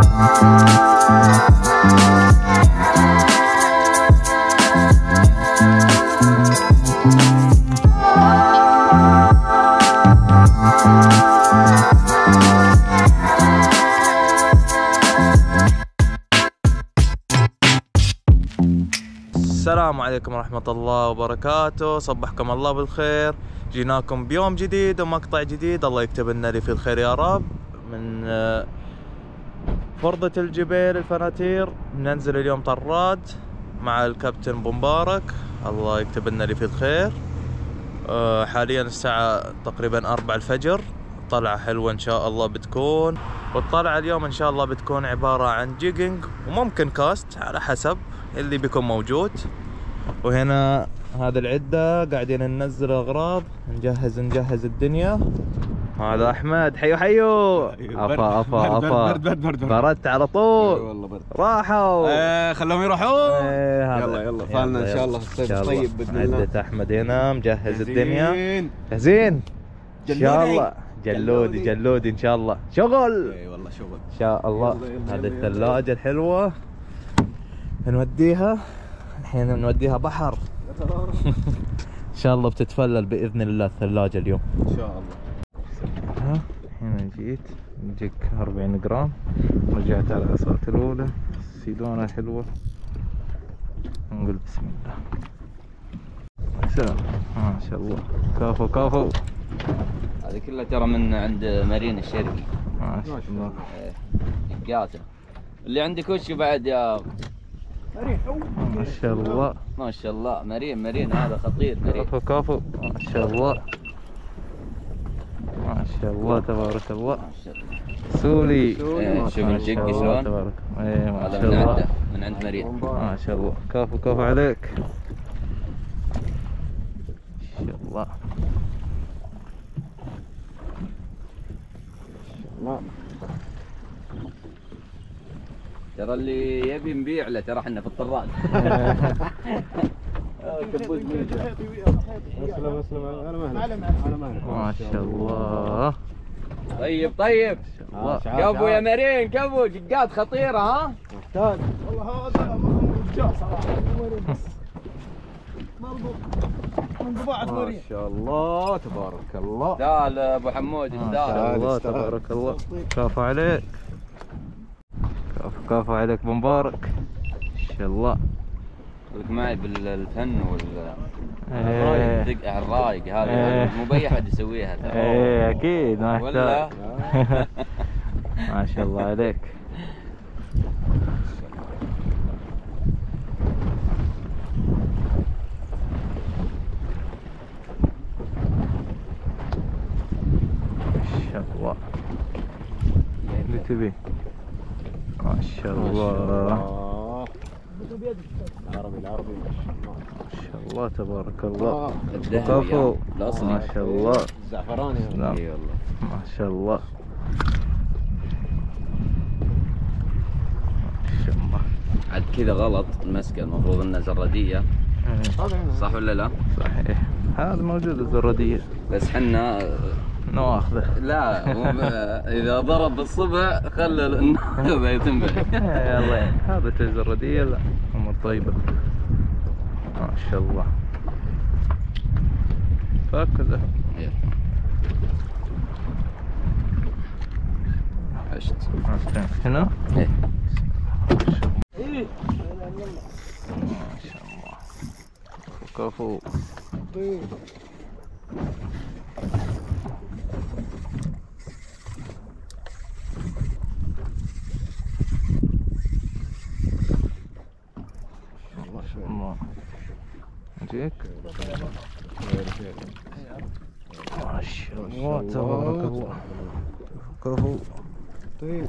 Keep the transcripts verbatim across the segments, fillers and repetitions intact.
السلام عليكم ورحمة الله وبركاته، صبحكم الله بالخير. جيناكم بيوم جديد ومقطع جديد، الله يكتب لنا اللي فيه الخير يا رب. من فرضة الجبيل الفناتير ننزل اليوم طراد مع الكابتن بمبارك، الله يكتب لنا اللي فيه الخير. حاليا الساعة تقريبا أربعة الفجر، طلعة حلوة إن شاء الله بتكون، والطلعة اليوم إن شاء الله بتكون عبارة عن جيجنج وممكن كاست على حسب اللي بيكون موجود. وهنا هذا العدة قاعدين ننزل اغراض، نجهز نجهز الدنيا. هذا احمد، حيو حيو. افا افا افا برد برد برد بردت على طول. والله برد. راحوا ايه خلوهم يروحون. ايه يلا يلا فالنا ان شاء الله الصيف طيب باذن الله. عدة احمد هنا مجهز الدنيا. جاهزين ان شاء الله. جلودي جلودي ان شاء الله شغل. اي والله شغل ان شاء الله. هذه الثلاجة الحلوة نوديها الحين، نوديها بحر ان شاء الله بتتفلل باذن الله الثلاجة اليوم ان شاء الله. الحين جيت نجيك أربعين جرام، رجعت على العصاة الاولى، السيدونة حلوة، نقول بسم الله. سلام ما شاء الله. كافو كافو. هذه كلها ترى من عند مارين الشرقي ما شاء الله. دقاته اللي عندك وش بعد يا مرين؟ ما شاء الله ما شاء الله. مارين مارين هذا خطير. مارين كافو كافو ما شاء الله ما شاء الله تبارك الله. سولي شوف الجق شلون تبارك. ايه ما هذا شاء من الله عنده من عند مارين ما شاء الله. كافو كافو عليك ما شاء الله. ترى اللي يبي نبيع له ترى احنا في الطراد. اسلم اسلم على مهلك على مهلك. ما شاء الله. طيب طيب كفو يا مارين كفو. جقات خطيرة ها. محتاج والله هذا رجال صراحة برضو من طباعة مارين. ما شاء الله تبارك الله. تعال ابو حمود ما شاء الله تبارك الله. كافو عليك كافو كافو عليك بمبارك ان شاء الله. خليك معي بالفن وال ايه الدقة الرايق هذه مو باي احد يسويها ترى. ايه اكيد ما ولا يحتاج. ما شاء الله عليك. ما شاء الله. اللي تبي ما شاء الله. العربي العربي ما شاء الله تبارك الله. الذهبي الاصلي ما شاء الله. الزعفراني. اي والله ما شاء الله ما شاء الله. عاد كذا غلط المسكه، المفروض انها زراديه صح ولا لا؟ صحيح هذا موجود الزرادية، بس حنا نواخذه. لا مو اذا ضرب بالصبع خلى الناخذه يتنبه. يلا يعني هذا الزرادية لا امور طيبة ما شاء الله. هكذا عشت هنا. ايه ما شاء الله. كفو ما شاء الله. نجيك ما شاء الله تبارك الله. كفو طيب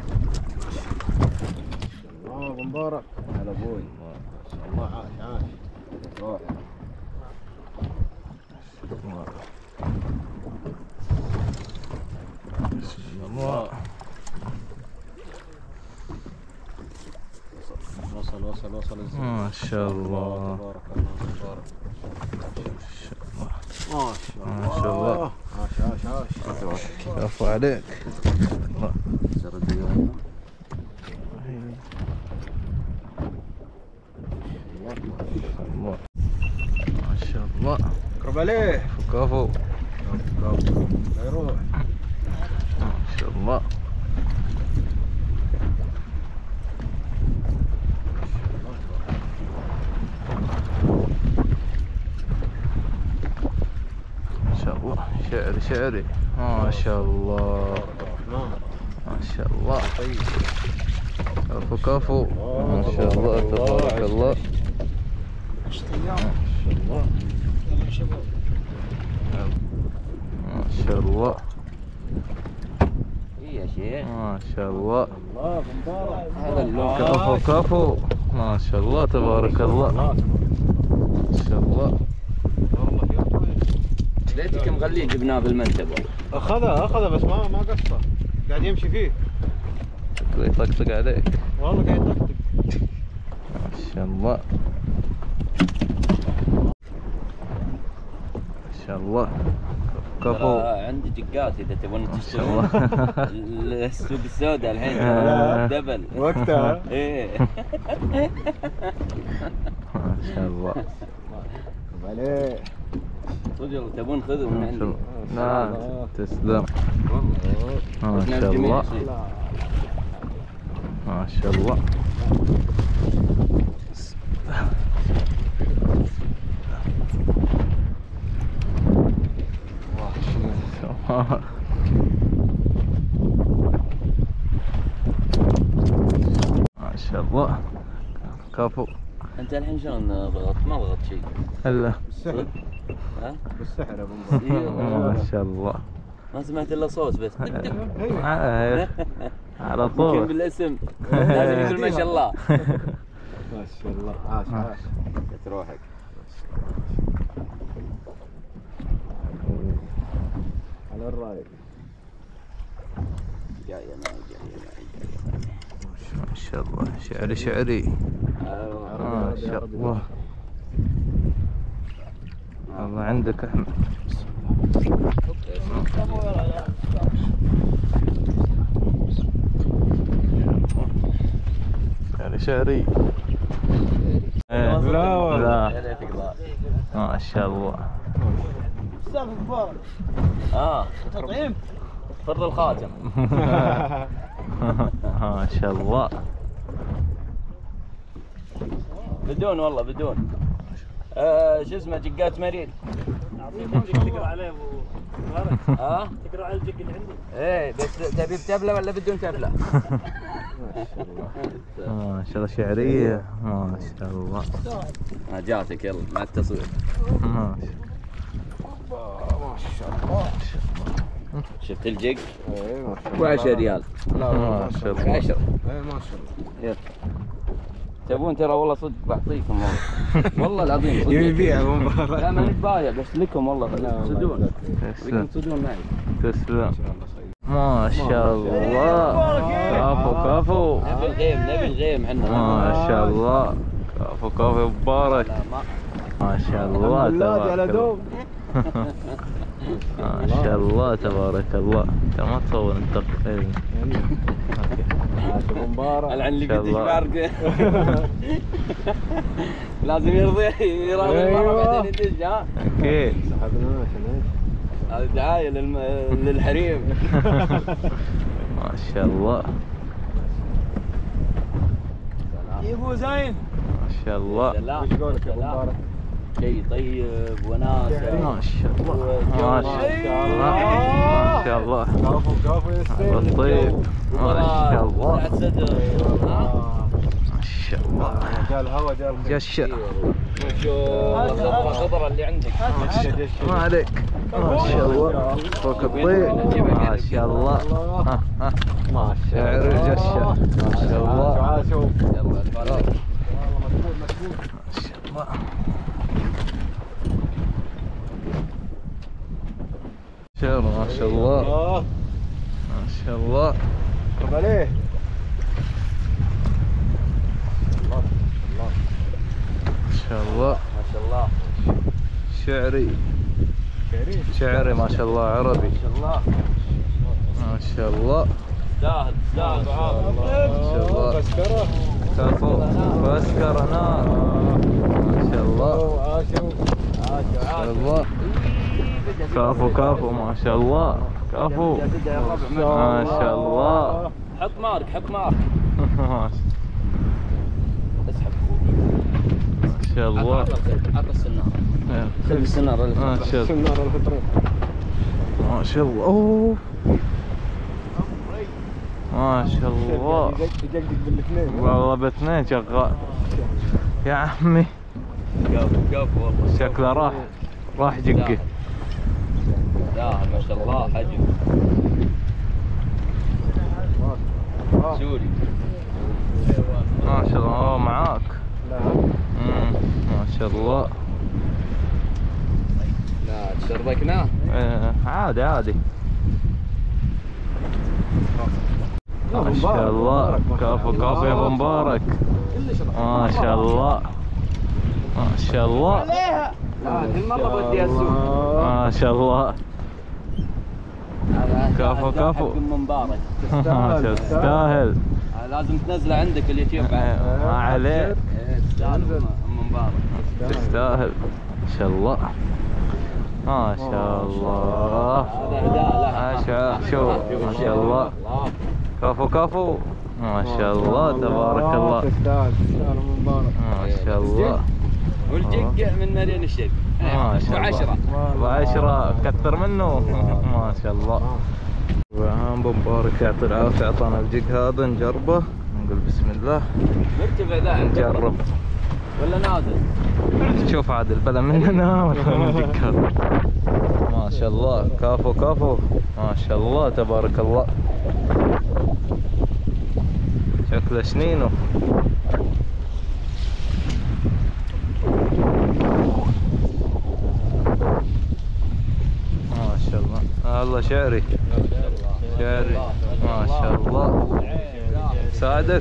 الله ابو مبارك. هلا ابوي ما شاء الله. عاش عاش روح. الله. وصل وصل وصل ما شاء الله تبارك الله تبارك. ما شاء الله ما شاء الله. عاش عاش عاش. كفو عليك. قرب عليه. كفو. لا يروح. ما شاء الله. ما شاء الله. شعري شعري. ما شاء الله. ما شاء الله. كفو كفو. ما شاء الله تبارك الله. ما شاء الله. ما شاء الله. اي يا شيخ. ما شاء الله. الله مبارك. هذا اللون. كفو كفو. ما شاء الله تبارك الله. ما شاء الله. ليتك مخليه جبناه بالمنتبه. اخذها اخذها بس ما ما قصر. قاعد يمشي فيه. يطقطق عليك. والله قاعد يطقطق. ما شاء الله. ما شاء الله. كفو. ترى عندي جقات اذا تبون تشترون. السوق السوداء الحين دبل وقتها. ايه. ما شاء الله. قرب عليه. صدق تبون خذوا من عندي. لا تسلم. ما إحنا شاء الجميع الله. يصير. ما شاء الله. ما شاء الله. كفو. انت الحين شلون ضغطت؟ ما ضغطت شيء. هلا. بالسحر. ها؟ بالسحر يا ابو ما شاء الله. ما سمعت الا صوت بس. عارف. على يمكن طول. بالاسم لازم يقول ما شاء الله. ما شاء الله. عاش عاش. قلت روحك. على الرايق. جاي معي جاي معي. ما شاء الله. شعري شعري. ما شاء الله. الله عندك احمد. شعري شعري. إيه. لا والله. لا. ما شاء الله. استاذ مبارك. اه تطعيم. فرض الخاتم. ما شاء الله. بدون والله بدون. آه شو اسمه جقات مريض. تقرا عليه ابو مبارك. ها؟ تقرا على الجق اللي عندي. ايه بس تبي بتبله ولا بدون تبله؟ ما شاء الله شعرية. ما شاء الله. آه جاتك يلا مع التصوير. ما شاء الله. شفت الجق؟ اي ما شاء الله. ب عشرة ريال. ما شاء الله. عشرة. اي ما شاء الله. يلا. تبون ترى والله صدق بعطيكم والله. والله العظيم صدق. يبي يبيع ابو مبارك. لا ما نتبايع بس لكم والله تصدقون. تسلم. تصدقون معي. تسلم. ما شاء الله. كفو كفو. نبي الغيم نبي الغيم احنا. ما شاء الله. كفو كفو يا مبارك. لا ما ما شاء الله تبارك الله. ما شاء الله تبارك الله. انت ما تصور انت. ايه. ابو مبارك. العن اللي شاء قلت الله. بارك. لازم يرضي يراضي المرة بعدين يدش ها. اكيد. سحبناه عشان هذه دعاية للم... للحريم. ما شاء الله. يا ابو زين. ما شاء الله. لا ايش قولك يا ابو مبارك؟ شيء طيب وناسة. ما شاء الله. ما شاء الله. ما شاء الله. كفو كفو يا سيد. الطيب. ما شاء الله. وسعة صدر. ها؟ ما شاء الله. جاء الهوا جاء جشة. الخضرة الخضرة اللي عندك. ما عليك. ما شاء الله. فوق الطيب. ما شاء الله. ها ها. ما شاء شعر الله. الجشة. ما شاء الله. عاشوا. يلا اتفضل. ما شاء الله. شعر ما شاء الله. الله. ما شاء الله. قرب عليه. ما شاء الله. ما شاء الله. شعري. كريم. شعري ما شاء الله عربي. ما شاء الله. ما شاء الله. تستاهل تستاهل بعافية. ما شاء الله. بسكرة. كفو. بسكر نار. ما شاء الله. عاشوا. عاش ما شاء عاش. الله. كفو كفو ما شاء الله كفو ما شاء الله. حط مارك حط مارك. اسحب ما شاء الله. عط السناره. خذ السناره. ما شاء الله ما شاء الله. اوه ما شاء الله. يدقدق بالاثنين والله باثنين شغال يا عمي. كفو كفو والله. شكله راح راح جقي. لا ما شاء الله حجم سوري ما شاء الله. اوه معاك. امم ما شاء الله. لا تشربكناه. إيه عادي عادي. ما شاء الله كفو كفو يا ابو مبارك. ما شاء الله ما شاء الله. كل مره بدي اسوق. ما شاء الله كفو كفو. ام مبارك تستاهل. لازم تنزله عندك اليوتيوب. ما عليك. تستاهل ام مبارك. تستاهل ما شاء الله ما شاء الله. ما شاء شوف ما شاء الله كفو كفو ما شاء الله تبارك الله. تستاهل تستاهل مبارك ما شاء الله. والجق من مارين الشرق. ما شاء الله. وعشرة وعشرة كثر منه. ما شاء الله. وهم ابو مبارك يعطي العافيه اعطانا الجيك هذا نجربه نقول بسم الله. مرتفع ذا نجرب ولا نازل؟ شوف عادل بلا مننا ولا من الجيك هذا. ما شاء الله كفو كفو ما شاء الله تبارك الله. شكله سنينه. ما شاء الله. الله شعري شعري ما شاء الله. ساعدك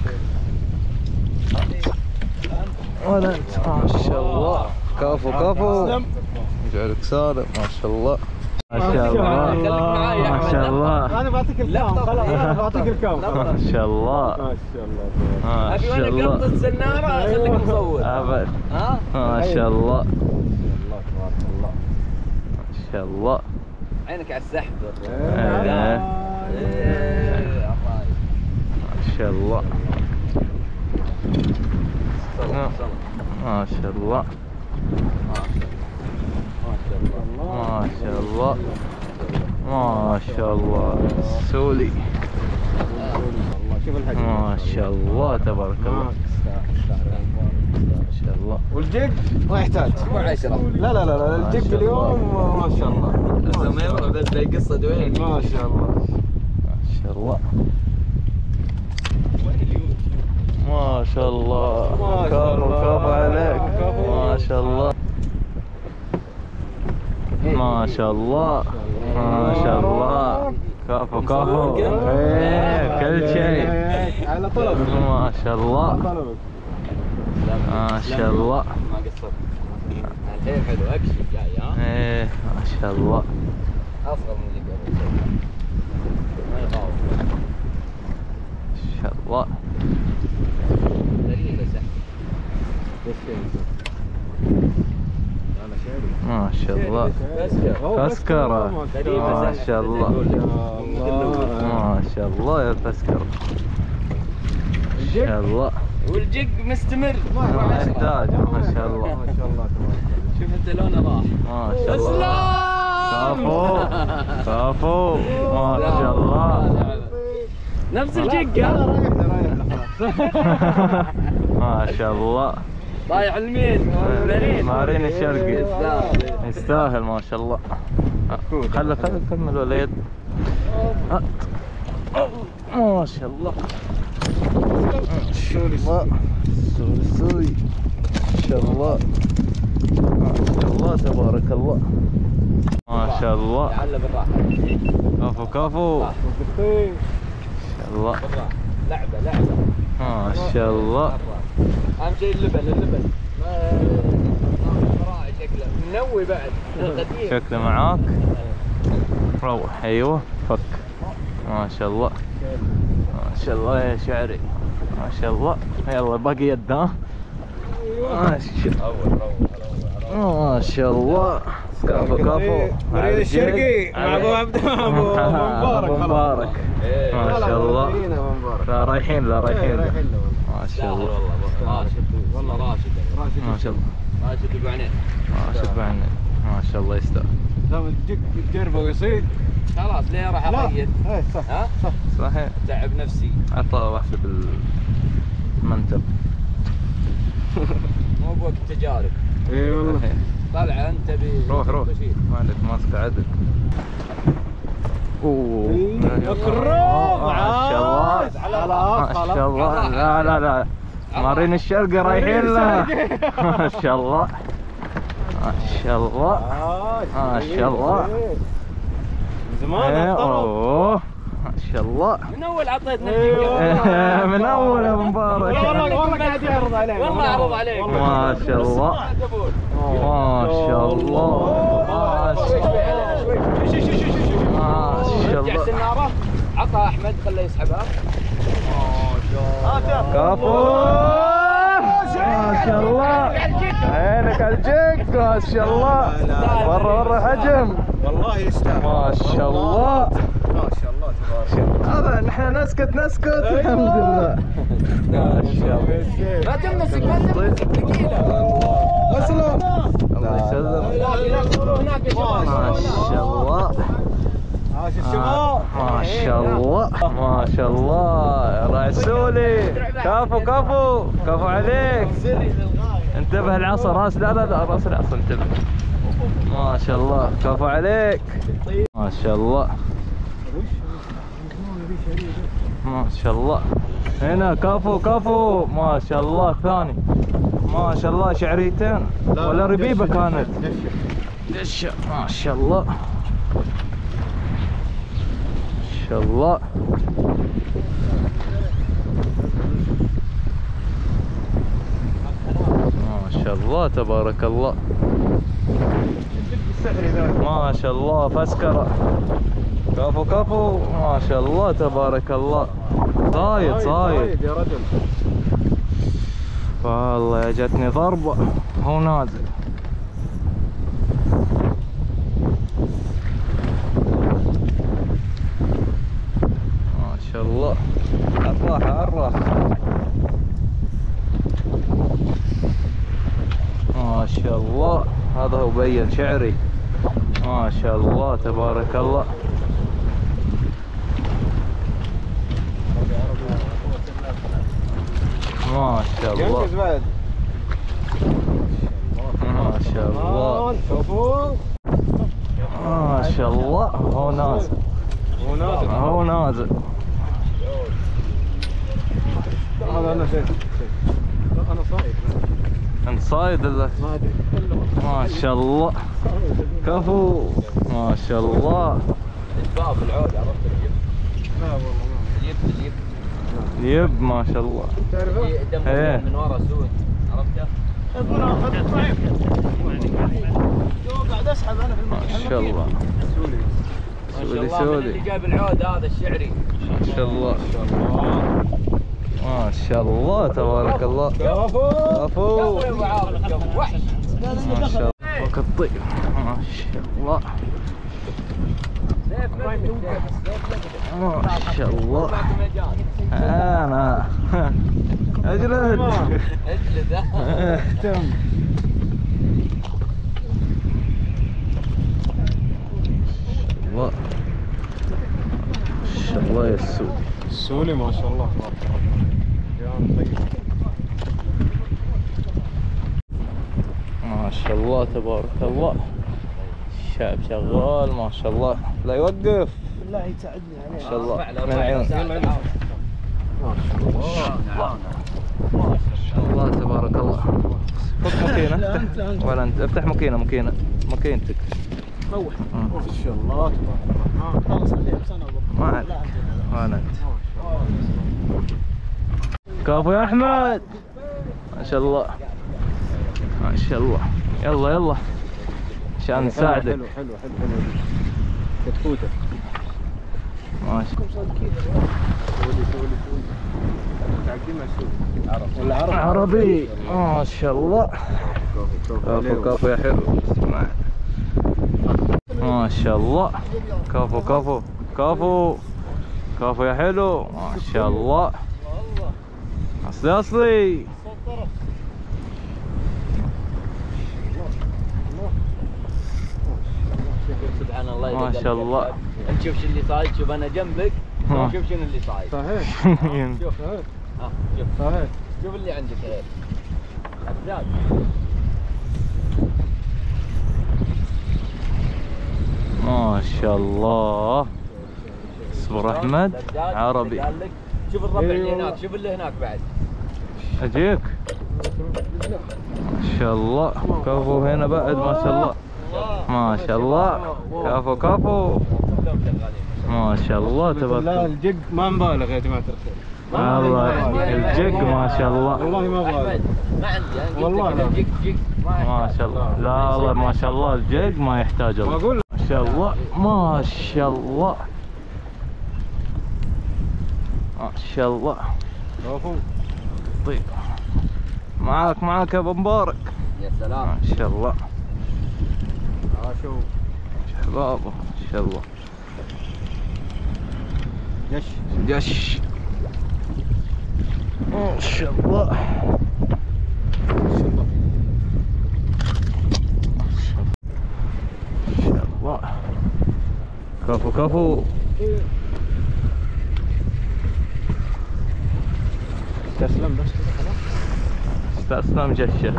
ولا انت. ما شاء الله كفو كفو يجعلك سالم ما شاء الله. ما شاء الله ما شاء الله. انا بعطيك الكام خلاص انا بعطيك الكام. ما شاء الله ما شاء الله ما ابي شاء وانا الله. قبض السناره اخليك مصور. ابد. ها؟ ما شاء الله الله تبارك الله. ما شاء الله. عينك على السحب. إيه. ما شاء الله ما شاء الله ما شاء الله ما شاء الله. سولي شوف الحجم ما شاء الله تبارك الله. ما شاء الله. والجيك ما يحتاج. وعشرة. لا لا لا لا الجيك اليوم ما شاء الله. الزمير بس زي قصة دوين. ما شاء الله ما شاء الله ما شاء الله. كفو كفو عليك. ما شاء الله ما شاء الله ما شاء الله. كفو كفو. ايه كل شيء على طلبك. ما شاء الله طلبك. ما شاء الله. ما قصرت. الحين حلو اكشف جاي ها؟ ايه ما شاء الله. اصغر من اللي قبل. ما يخاف. ما شاء الله. غريبة سحب. ما شاء الله. فسكرة ما شاء الله. ما شاء الله يا الفسكرة ما شاء الله. والجق مستمر. ما يحتاج. ما شاء الله ما شاء الله شوف انت لونه راح. ما شاء الله. كفو كفو ما شاء الله. نفس الجق ها؟ ما شاء الله. طايح اليمين. مارين الشرقي يستاهل ما شاء الله. خله خله كمل وليد. ما شاء الله ما شاء الله. سوري سوري ما شاء الله ما شاء الله تبارك الله. ما شاء الله. تعال بالراحة. كفو كفو ما شاء الله. لعبة لعبة. ما شاء الله. اهم شيء اللبن اللبن. راعي شكله منوي بعد. قديم. شكله معاك. روح ايوه فك. ما شاء الله ما شاء الله يا شعري ما شاء الله. يلا باقي يد ها. ما شاء الله ما شاء الله كفو كفو مريد الشرقي مع ابو عبد ابو مبارك. ابو مبارك ما شاء الله. لا رايحين لا رايحين ما شاء الله. راشد والله راشد ما شاء الله. راشد ابو عنين. راشد ابو عنين ما شاء الله يستاهل. لما تجيك تجربه ويصيد خلاص ليه راح اقيد؟ ايه صح ها؟ صح صحيح. تعب نفسي. عطى واحدة بالمنتب. مو بوقت تجارب. اي والله. طلع انت ب روح روح ما عليك ماسك عدل. اوه مكروه ما شاء الله ما شاء الله. لا لا لا مارين الشرقي رايحين له. ما شاء الله ما شاء الله ما شاء الله. زمان اوه ما شاء الله. من اول عطيتنا من اول يا ابو مبارك. والله والله قاعد يعرض عليك. والله اعرض عليك. ما شاء الله ما شاء الله ما شاء الله ما شاء رجع الله. سناره عطها احمد خليه يسحبها. كفو ما شاء الله. عينك على الجيك ما شاء الله. مره مره حجم والله يستاهل. ما شاء الله ما شاء الله تبارك. هذا نحن نسكت نسكت الحمد لله. ما شاء الله. ما تمسك ما تمسك ثقيله. اسلم. الله يسلمك. هناك ما شاء الله عاش الشباب. ما شاء الله ما شاء الله يا رعسولي. كفو كفو كفو عليك. انتبه العصا راس. لا لا لا راس العصا انتبه. ما شاء الله كفو عليك. ما شاء الله ما شاء الله. هنا كفو كفو ما شاء الله. ثاني ما شاء الله. شعريتين ولا ربيبه كانت دشه. ما شاء الله ما شاء الله. ما شاء الله تبارك الله. ما شاء الله فسكرة. كفو كفو ما شاء الله تبارك الله. صايد صايد يا رجل. والله جتني ضربة هو نازل. ما شاء الله. الراحة الراحة. ما شاء الله. هذا هو بين شعري. ما شاء الله تبارك الله. ما شاء الله ينقز بعد. ما شاء الله شوفوا ما شاء الله. هو نازل هو نازل. هو نازل. هذا انا شيء انا صايد. انت صايد ولا؟ ما ادري. ما شاء الله كفو ما شاء الله. الباب العود عرفت اليب. لا والله ما اليب اليب يب ما شاء الله. تعرفه؟ دمه إيه. من ورا سود عرفته؟ قاعد اسحب انا في ما شاء الله سوري. ما شاء سولي الله من سولي. اللي جاب العود هذا الشعري. ما شاء الله ما شاء الله تبارك الله. كفو. كفو يا ابو عاطف كفو وحش. ما شاء الله. وقت الطير ما شاء الله ما شاء الله. انا اجلد اجلد اهتم. الله ما شاء الله يا السود. السولي ما شاء الله. ما شاء الله تبارك الله. الشاب شغال ما شاء الله لا يوقف. بالله يساعدني ما عليه. شاء الله من عيون. ما شاء الله. ما شاء الله تبارك الله. فك ماكينة ولا انت افتح ماكينة ماكينة ماكينتك. روح ما شاء الله تبارك الله. خلص عليه سنه ما عليك ما انت. كفو يا احمد ما شاء الله ما شاء الله. يلا يلا عشان نساعدك. حلو حلو حلو حلو. كتكوته. ما شاء سولي سولي سولي. تعقيمها سولي. عرب. ولا عرب. عربي ما شاء الله. كفو كفو. كفو كفو يا حلو. اسمع ما شاء الله. كفو كفو كفو كفو يا حلو، ما شاء الله. اصلي اصلي. سبحان الله. ما شاء الله. انت شوف شو اللي صايد، شوف انا جنبك، شوف شنو اللي صايد. صحيح. شوف ها شوف صحيح. شوف اللي عندك هيك حداد. ما شاء الله. اصبر احمد عربي. شوف الربع اللي هناك، شوف اللي هناك بعد. اجيك. ما شاء الله. كفو هنا بعد ما شاء الله. ما شاء الله. كفو كفو. ما شاء الله تبارك لا الله. الجق ما نبالغ يا جماعة الخير. والله الجق ما شاء الله. والله ما بالغ. ما عندي انا والله والله جيك جيك ما شاء الله. لا والله ما شاء الله الجق ما يحتاج الله. اقول ما شاء الله. ما شاء الله. ما شاء الله. كفو. طيب معاك معاك يا ابو مبارك. يا سلام. ما شاء الله. ها شوف شبابه ما شاء الله. يش يش. ما شاء الله. ما شاء الله. كفو كفو. تسلم بس كذا خلاص. استسلم جشه.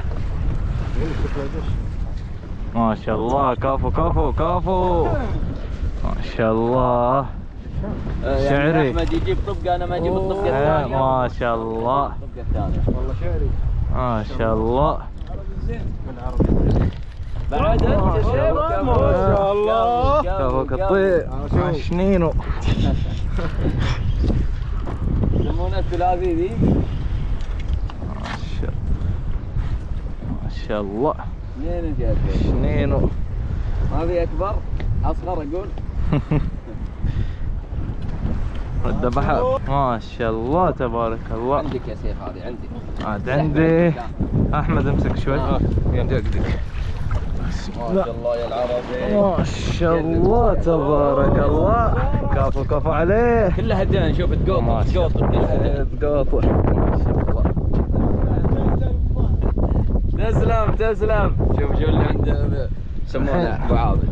ما شاء الله. كفو كفو كفو. ما شاء الله. شعري. احمد يجيب طبقه، انا ما اجيب الطبقه آه، الثانيه. ما شاء الله. الطبقه الثانيه والله شعري. ما شاء الله. بالعربي. بعد انت ما شاء شوف. الله. ما شاء الله. كفوك الطير. عشنينو. يسمونها الثلاثي ذي. ما شاء ما شاء الله. منين انت يا اخي؟ شنينو. ما في اكبر؟ اصغر اقول. الذبحات ما شاء الله تبارك الله. عندك يا شيخ هذه عندي. عاد عندي. احمد امسك شوي. دقدق. ما شاء الله يا العربي. ما شاء الله تبارك الله. كفو كفو عليه. كلها هدان. شوف تقوطر تقوطر كلها هدان. تقاطر. ما شاء الله. تسلم تسلم. شوف شوف اللي عنده يسمونه ابو عابد.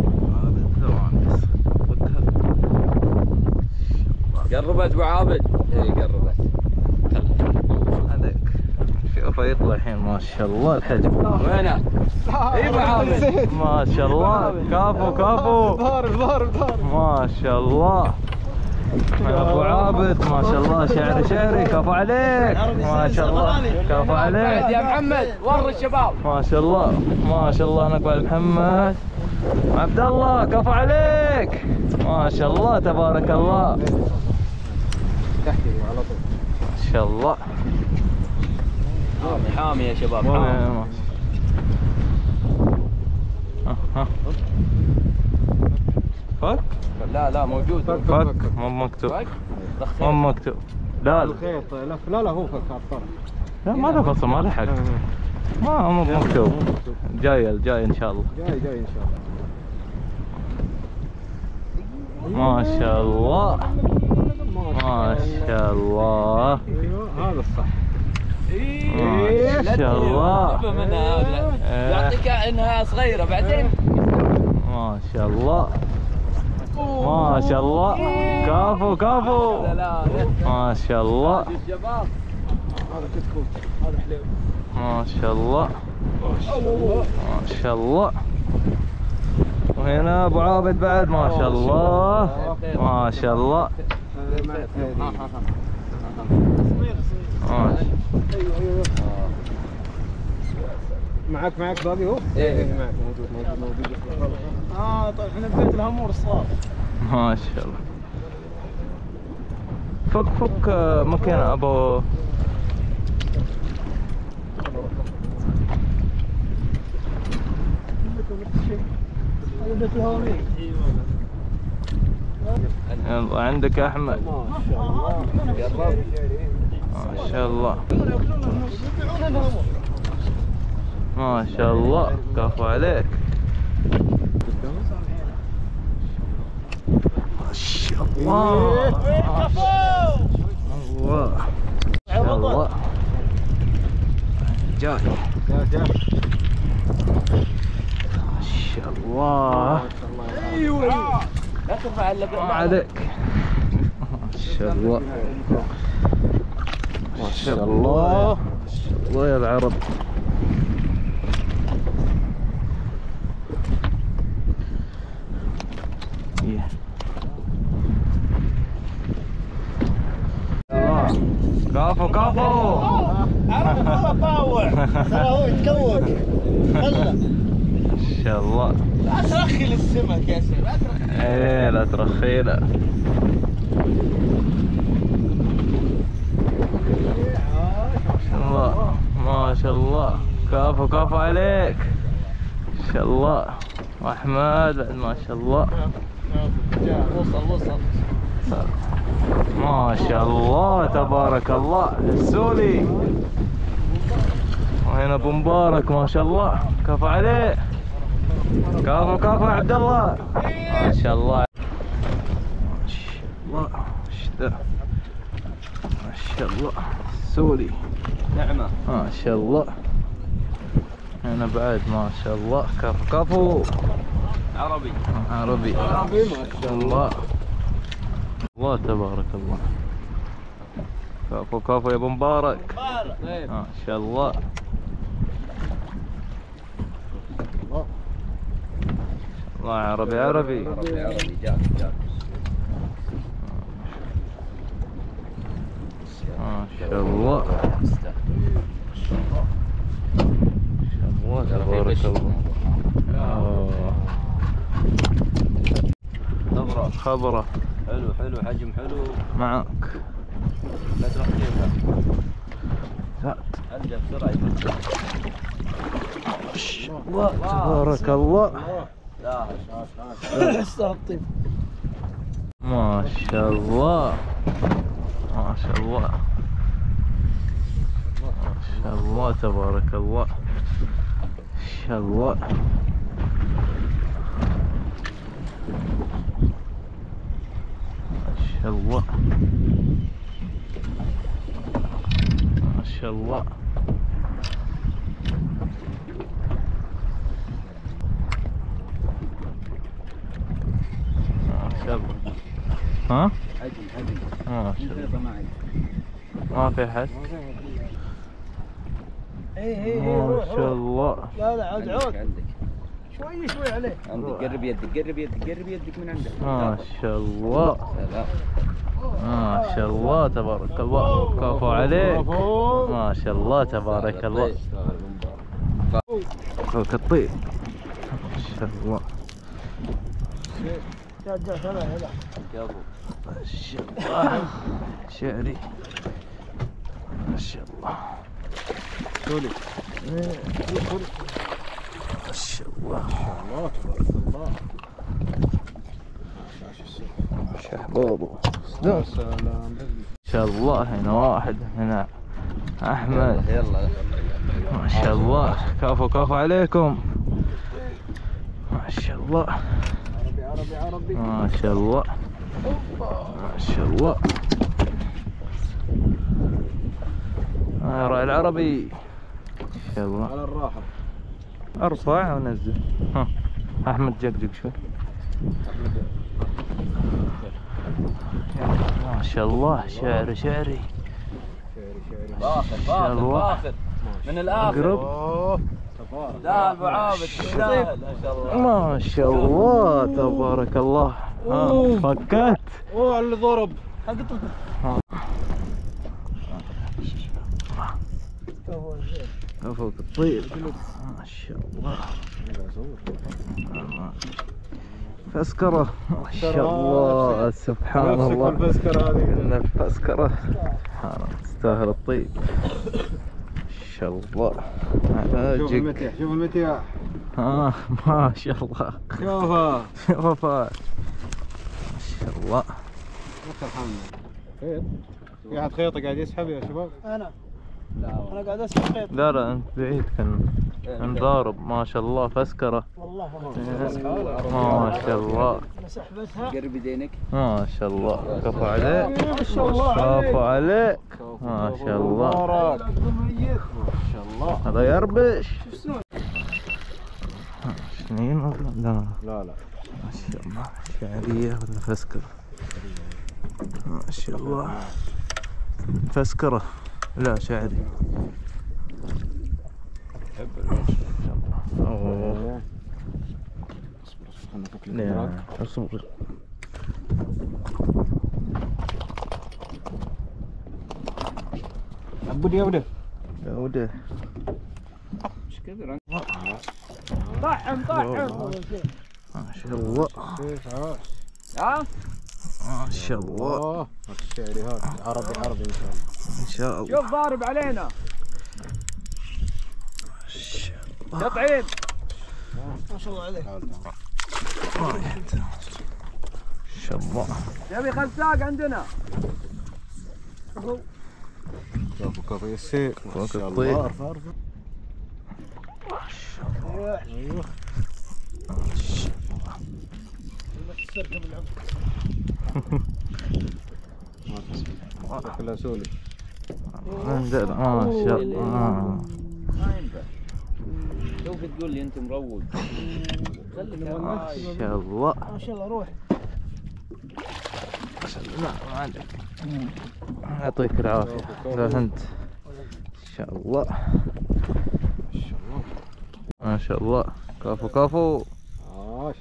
قربت ابو عابد. اي قربت. هذاك شوفه يطلع الحين ما شاء الله الحجم. وينه؟ اي ابو عابد. ما شاء الله. كفو كفو. ظهر ظهر ظهر. ما شاء الله. ابو عابد ما شاء الله. شعري شعري. كفو عليك. ما شاء الله. كفو بعد عليك. يا محمد ور الشباب. ما شاء الله. ما شاء الله. نقبل محمد عبد الله. كفو عليك. ما شاء الله تبارك الله. تحكي على طول. ما شاء الله. حامي حامي يا شباب. ما- حامي. ما- ها ها. فك لا لا موجود. فك. فك مو مكتوب. فك؟ مو مكتوب. لا لا الخيط لا لا لا هو فك على الطرف. لا ما له فصل ما له حق. ما مو مكتوب. جاي الجاي ان شاء الله. جاي جاي ان شاء الله. ما شاء الله. ما شاء الله. ايوه هذا الصح. ما شاء الله. شوف منها هذا. يعطيك انها صغيره بعدين. ما شاء الله. ما شاء الله. كفو كفو. لا لا ما شاء الله. الشباب. هذا كتكوت. هذا حليو. ما شاء الله. ما شاء الله. وهنا ابو عابد بعد ما شاء الله. ما شاء الله. هذا معك هذه. ما شاء- ايوه ايوه. معك معك باقي هو؟ إيه. معك موجود موجود موجود. اه طيب احنا ببيت الهامور الصغار. ما شاء الله. فك فك آه، مكينة ابو. هذا بيت الهامور. يلا عندك يا احمد. ما شاء الله. ما شاء الله. ما شاء الله. كفو عليك. الله الله الله جاي جاء جاء ما شاء الله. ايوه لا ترفع الا ما عليك. ما شاء الله ما شاء الله الله يا العرب. كفو كفو. عرب والله طاوع. ترى هو يتكوك. هلا. ما شاء الله. لا ترخي للسمك يا سيدي، لا ترخي. ايه لا ترخي له. الله ما شاء الله. كفو كفو عليك. ما شاء الله. واحمد بعد ما شاء الله. وصل وصل. ما شاء الله تبارك الله. السولي وهنا ابو مبارك ما شاء الله. كفو عليه. كفو كفو يا عبد الله. ما شاء الله ما شاء الله. ايش ذا ما شاء الله. السولي نعمه ما شاء الله. هنا بعد ما شاء الله. كفو كفو. عربي عربي عربي ما شاء الله. الله تبارك الله. كفو كفو يا ابو مبارك. ما شاء الله. الله عربي عربي. عربي عربي جاك جاك ما شاء الله. ما شاء الله تبارك الله. آه. خضرة خضرة حلو حلو حجم حلو. معك. لا ترخيها. لا ارجع بسرعه. الله تبارك الله. لا الطيب. ما شاء الله ما شاء الله ما شاء الله تبارك الله. ما شاء الله. ما شاء الله ما شاء الله. ما شاء الله. ها؟ حجم حجم ما شاء الله. معي ما في حد. اي اي ما شاء الله. لا لا عود عود. عندك شوي شوي عليه. عندك قرب يدك قرب يدك قرب يدك من عندك. ما شاء الله سلام. ما شاء الله تبارك الله. كفو عليك. ما شاء الله تبارك الله. فوق الطيب. ما شاء الله. جا جا هلا هلا. يابو ما شاء الله. شعري ما شاء الله. سولي ما شاء الله. الله تبارك الله. شحبابه يا سلام. ما شاء الله. هنا واحد هنا احمد. يلا ما شاء الله. كفو كفو عليكم. ما شاء الله. عربي عربي عربي. ما شاء الله. ما شاء الله. آه راعي العربي. ما شاء الله. على الراحة. ارفع ونزل. ها احمد جقجق شوي. ما شاء الله. شعري شعري. باخر باخر باخر من الاخر. اقرب. لا ابو عابد تستاهل ما شاء الله. ما شاء الله تبارك الله. ها فكت. اوه اللي ضرب. فوق الطيب. ما شاء الله. فسكرة. ما شاء الله سبحان الله. الفسكرة هذه. إن الفسكرة سبحان الله تستاهل الطيب. ما شاء الله. شوف المتيح شوف المتيح. ها ما شاء الله. شوفها. شوفها. ما شاء الله. وكر حالنا. خيط. في احد خيطه قاعد يسحب يا شباب. انا لا انا قاعد اسمع خيط. لا لا انت بعيد كان. مضارب ما شاء الله فسكرة. والله ما شاء الله. مسحبتها. قرب يدينك. ما شاء الله كفو عليك. ما شاء الله كفو عليك. ما شاء الله. ما شاء الله. هذا يربش. سنين ولا لا؟ لا لا ما شاء الله. شعرية ولا فسكرة؟ ما شاء الله. فسكرة لا شعري. اوه نعم اصبر. عبود يا ولد. يا ولد ايش كثر انت؟ طعم طعم. ما شاء الله. ها؟ ما شاء الله. اوه الشعري هذا عربي عربي ان شاء الله. ان شاء الله. شوف ضارب علينا. تطعيم. ما شاء الله عليك. ما شاء الله. نبي خزاق عندنا. كفو كفو يسير. ما شاء الطير. الله. ارفع ارفع. ايوه. كلها سولي. عندنا ما شاء الله. ما ينفع. شوف تقول لي انت مروق. خليك ما شاء الله. ما شاء الله روح. لا ما عندك. يعطيك العافية. لا انت. ما شاء الله. ما شاء الله. كفو كفو. عاش.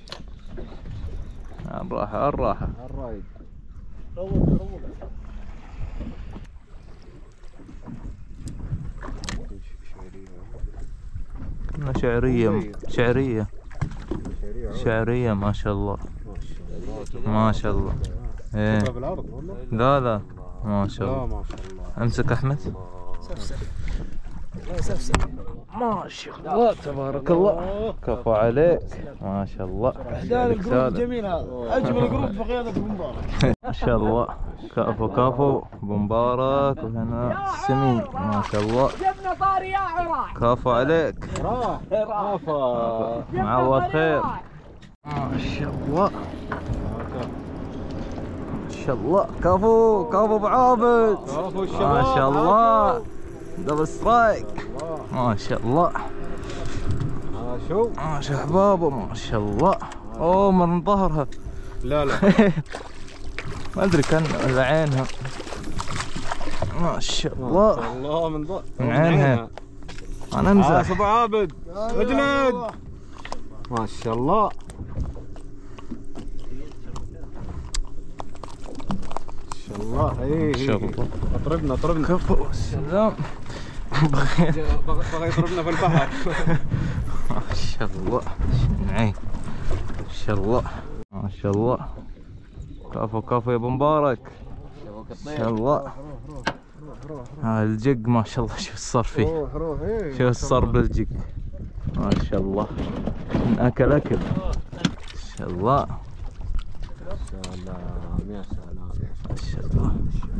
الراحة الراحة. الرايد. روق روق. شعرية شعرية شعرية ما شاء الله. ما شاء الله. ايه بالعرض والله. لا لا ما شاء لا الله. ما شاء الله. امسك احمد. سفسف. الله يسفسف. ما شاء الله تبارك الله. كفو عليك. ما شاء الله. احداث الجروب جميل هذا. اجمل جروب بقيادة ابو مبارك. ما شاء الله. كفو كفو ابو مبارك وهنا سمين. ما شاء الله. جبنا طاري يا عراق. كفو عليك. راح رافع. معوض خير. ما شاء الله. ما شاء الله. كفو كفو ابو عابد. كفو الشباب. ما شاء الله. دبل سترايك. ما شاء الله. شو؟ ما شاء احبابه. ما شاء الله. اوه من ظهرها. لا لا. ما ادري كان ولا عينها. ما شاء الله. ما شاء الله من ضوء. من عينها. انا امزح. ابو عابد. اجلد. ما شاء الله. ما شاء الله. اي ما شاء الله. اطربنا اطربنا. كفو سلام. بغى بغى يضربنا في البحر. ما شاء الله. نعيم. ما شاء الله. ما شاء الله. كفو كفو يا ابو مبارك. ما شاء الله. ها الجق ما شاء الله. شوف صار فيه. روح روح. ايه شوف صار بالجق. ما شاء الله. من اكل اكل. ما شاء الله. يا سلام يا سلام. ما شاء الله.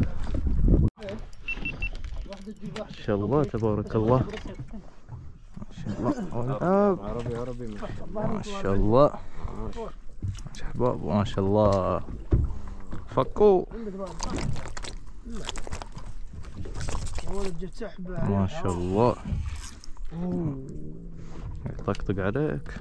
ما شاء الله تبارك الله. ما شاء الله. والآب. عربي عربي ما شاء الله. ما شاء الله. احباب ما شاء الله. فكوا. جبت سحبه. ما شاء الله. يطقطق عليك.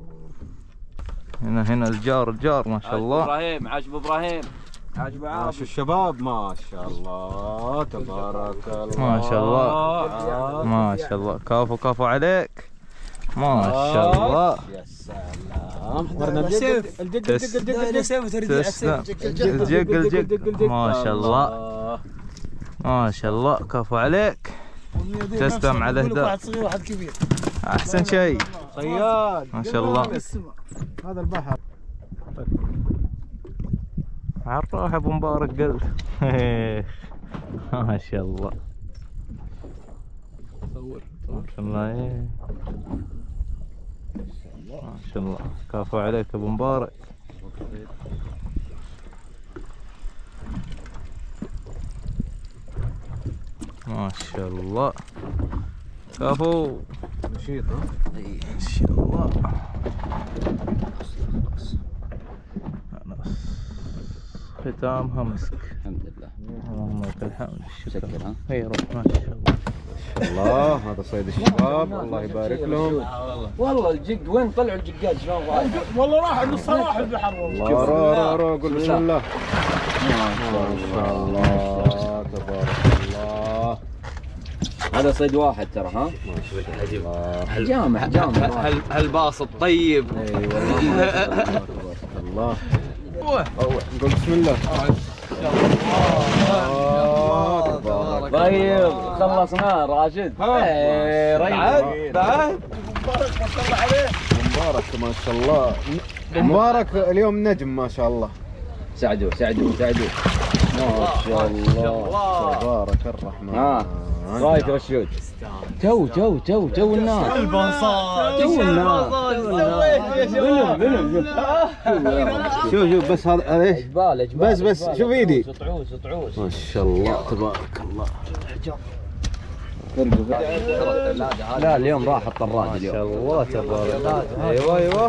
هنا هنا الجار الجار ما شاء الله. ابراهيم عاش ابراهيم. عاش ابو عابد. عاش الشباب. ما شاء الله تبارك الله. ما شاء الله. ما شاء الله. كفو كفو عليك. ما شاء الله. يا سلام. حضرنا الجق الجق الجق الجق الجق. تسلم. الجق الجق. ما شاء الله. ما شاء الله. كفو عليك. تسلم على الهداء. واحد صغير واحد كبير. احسن شيء. صياد. ما شاء الله. هذا البحر. عالراحة ابو مبارك قلت. ما شاء الله. صور ما شاء الله. ايه ما شاء الله. كفو عليك ابو مبارك. ما شاء الله. كفو. نشيط ها؟ اي ان شاء الله. خلاص ختامها مسك. الحمد لله. اللهم لك الحمد. شكرا. ها؟ اي روح ما شاء الله. الله هذا صيد الشباب الله يبارك لهم. والله الجق وين طلعوا الجقات شلون رايح؟ والله راح نص راح البحر والله. الله را را را قول بسم الله. ما شاء الله تبارك الله. هذا صيد واحد ترى ها؟ جامع جامع. هل هالباسط طيب. اي والله تبارك الله. نقول بسم الله. طيب خلصنا راشد. ايه بعد بعد مبارك ما شاء الله عليه. مبارك ما شاء الله. مبارك اليوم نجم ما شاء الله. ساعدوه ساعدوه ساعدوه. ما شاء الله تبارك الرحمن. ها رايك رشود؟ تو تو تو تو الناس الباصات. تو الناس بلم بلم. شوف شوف بس هذا ايش؟ اجبال اجبال. بس بس شوف ايدي. طعوس طعوس. ما شاء الله تبارك الله. لا اليوم راح الطراد اليوم. ما شاء الله تبارك الله. ايوه ايوه.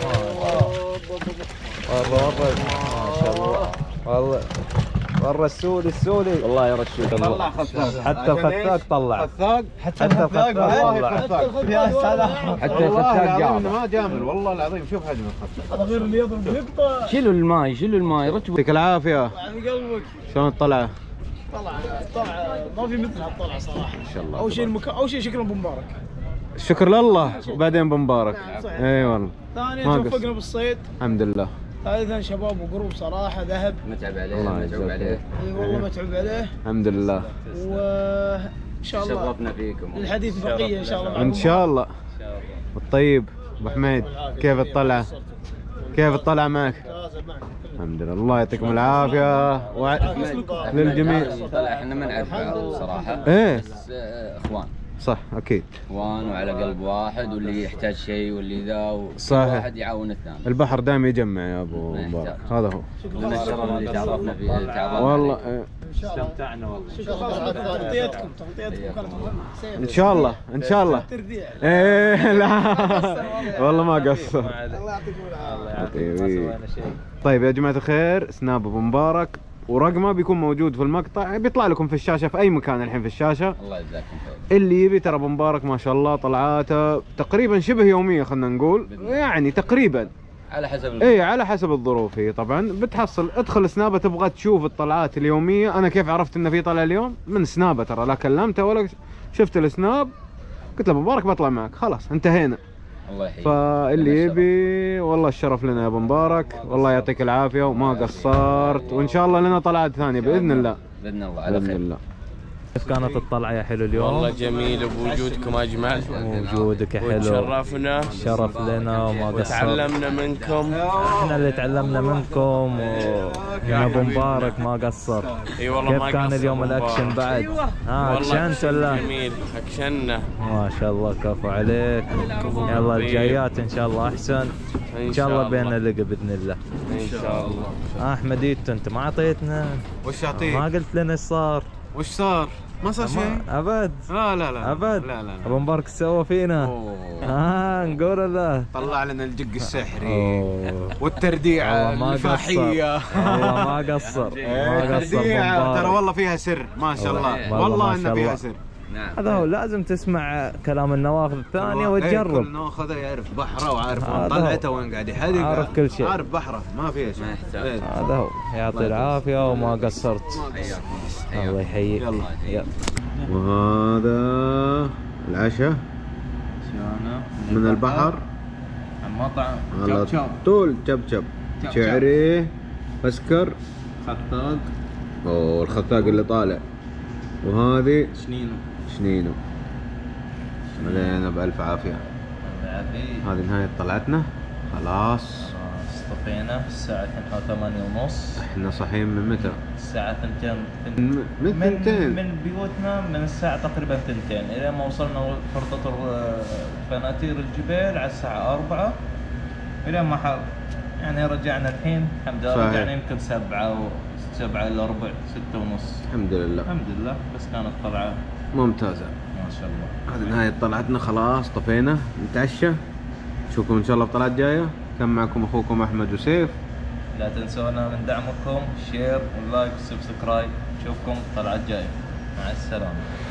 والله والله ما شاء الله. والله والله السولي السولي. والله يا رشود طلع خفاق. حتى الخفاق طلع. خفاق حتى الخفاق والله طلع. خفاق. يا سلام. حتى والله الخفاق العظيم جاب. ما جامل والله العظيم. شوف حجم الخفاق. هذا غير اللي يضرب نقطة. شيلوا الماي شيلوا الماي رتبوا. يعطيك العافية. يعني قلبك. شلون الطلعة؟ طلع طلع ما في مثلها الطلعة صراحة. ما شاء الله. أول شيء المكان أول شيء شكرا بمبارك. الشكر لله وبعدين بمبارك. اي والله. ثانيا ما توفقنا قصر. بالصيد. الحمد لله. ثالثا شباب وقروب صراحة ذهب. متعب عليه الله متعب يجزاك عليه. اي والله متعب عليه. الحمد لله. وان شاء الله شرفنا فيكم. الحديث بقية ان شاء الله. ان شاء الله. الطيب ابو حميد كيف الطلعة؟ كيف الطلعة معك؟ الحمد لله الله يعطيكم العافية وع... للجميع. طلع احنا ما نعرف بعض صراحة. ايه بس آه، اخوان. صح اكيد. اخوان وعلى قلب واحد واللي يحتاج شيء واللي ذا وكل صحيح. واحد يعاون الثاني. البحر دائما يجمع يا ابو مبارك. هذا هو. لنا الشرف اللي تعرفنا فيه تعرفنا والله عليه. إيه. استمتعنا والله. شكرا تغطيتكم تغطيتكم كانت مهمة. ان شاء الله ان شاء الله. ترديع. ايه لا والله ما قصر. الله يعطيكم العافية. طيب. طيب يا جماعة الخير سناب ابو مبارك ورقمه بيكون موجود في المقطع. بيطلع لكم في الشاشة في اي مكان الحين في الشاشة. الله يجزاكم خير. اللي يبي ترى ابو مبارك ما شاء الله طلعاته تقريبا شبه يومية خلينا نقول يعني تقريبا. على حسب اي على حسب الظروف هي طبعا. بتحصل ادخل سنابه تبغى تشوف الطلعات اليوميه. انا كيف عرفت انه في طلع اليوم؟ من سنابه ترى. لا كلمته ولا شفت السناب قلت له ابو مبارك بطلع معك خلاص انتهينا. الله يحييك. فاللي يبي والله الشرف لنا يا ابو مبارك. والله يعطيك العافيه وما قصرت وان شاء الله لنا طلعات ثانيه باذن الله. باذن الله على باذن خير. الله. كيف كانت الطلعة يا حلو اليوم؟ والله جميل بوجودكم اجمل. وجودك يا حلو. وتشرفنا شرف لنا وما قصرت. وتعلمنا منكم. احنا اللي تعلمنا منكم ومن ابو مبارك ما قصر. اي والله ما كيف كان قصر اليوم مبارك. الاكشن بعد؟ ها والله اكشنت ولا؟ جميل اكشنا. ما شاء الله كفو عليك. يلا الجايات ان شاء الله احسن. ان شاء الله بيننا لقى باذن الله. ان شاء الله. آه احمديت انت ما اعطيتنا. وش ما اعطيك؟ قلت لنا ايش صار؟ وش صار؟ ما صار شيء؟ ابد لا لا لا ابد. لا لا ابو مبارك ايش سوى فينا؟ ها نقول له طلع لنا الجق السحري أوه. والترديعه والله ما قصر. الفاحيه. والله ما قصر ما قصر الترديعه أبو ترى مبارك. والله فيها سر ما شاء الله. والله والله ما ان شاء فيها الله. سر. نعم. هذا هو لازم تسمع كلام النواخذ الثانية إيه، وتجرب. كل ناخذه يعرف بحره وعارف وين هذا طلعته وين قاعد يحدق. عارف كل شيء. عارف بحره ما فيها شيء. ما يحتاج. إيه. هذا هو يعطي العافية وما قصرت. الله يحييك. يلا. يلا. وهذا العشاء من البحر المطعم على طول جبجب شعري بسكر خطاق اوه الخطاق اللي طالع. وهذه شنينو شنينو. علينا بألف عافية. هذه نهاية طلعتنا خلاص. اصطفينا الساعة الحين ثمانية ونص. احنا صاحيين من متى؟ الساعة ثنتين من من ثنتين. من بيوتنا من الساعة تقريبا ثنتين إلى ما وصلنا فرطة فناتير الجبال على الساعة أربعة إلى ما حر يعني رجعنا الحين الحمد لله. صحيح. رجعنا يمكن سبعة و سبعة الا ربع ستة ونص. الحمد لله الحمد لله، بس كانت طلعة ممتازة. ما شاء الله. هذه نهاية طلعتنا، خلاص طفينا نتعشى. نشوفكم ان شاء الله في طلعات جاية. كان معكم اخوكم احمد وسيف. لا تنسونا من دعمكم، شير واللايك والسبسكرايب. نشوفكم طلعات جاية. مع السلامة.